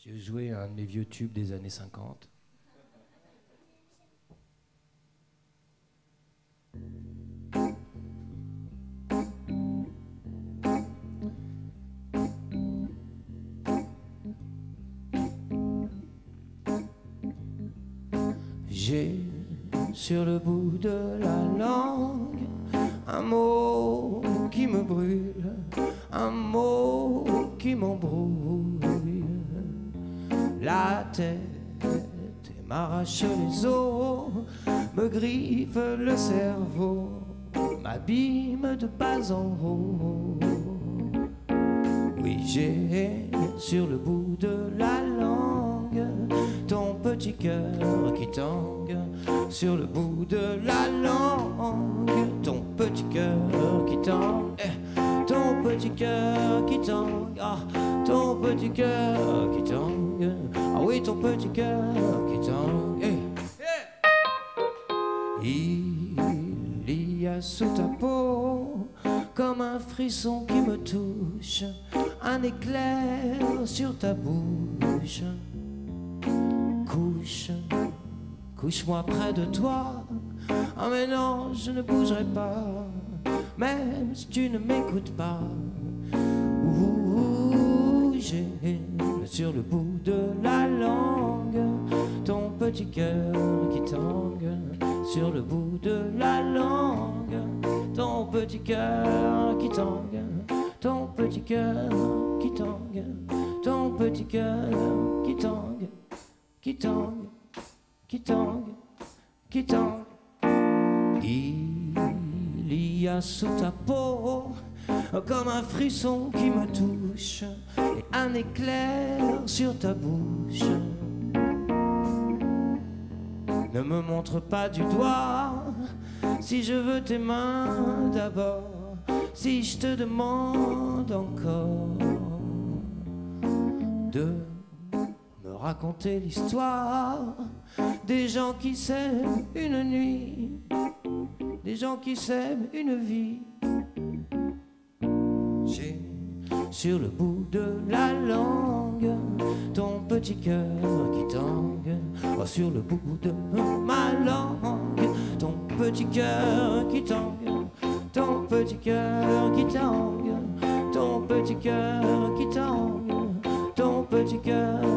J'ai joué un de mes vieux tubes des années 50. J'ai sur le bout de la langue un mot qui me brûle, un mot qui m'embrouille la tête et m'arrache les os, me griffe le cerveau, m'abîme de bas en haut. Oui, j'ai sur le bout de la langue ton petit cœur qui tangue, sur le bout de la langue ton petit cœur qui tangue, ton petit cœur qui tangue, ah, ton petit cœur qui tangue, ah oui, ton petit cœur qui tangue. Il y a sous ta peau comme un frisson qui me touche, un éclair sur ta bouche. Couche, couche-moi près de toi. Ah mais non, je ne bougerai pas, même si tu ne m'écoutes pas. Ouh, j'ai sur le bout de la langue ton petit cœur qui tangue, sur le bout de la langue ton petit cœur qui tangue, ton petit cœur qui tangue, ton petit cœur qui tangue, qui tangue, qui tangue, qui tangue. Il y a sous ta peau comme un frisson qui me touche et un éclair sur ta bouche. Ne me montre pas du doigt si je veux tes mains d'abord, si je te demande encore de me raconter l'histoire des gens qui s'aiment une nuit, des gens qui s'aiment une vie. J'ai sur le bout de la langue ton petit cœur qui tangue, oh, sur le bout de ma langue ton petit cœur qui tangue, ton petit cœur qui tangue, ton petit cœur qui tangue, ton petit cœur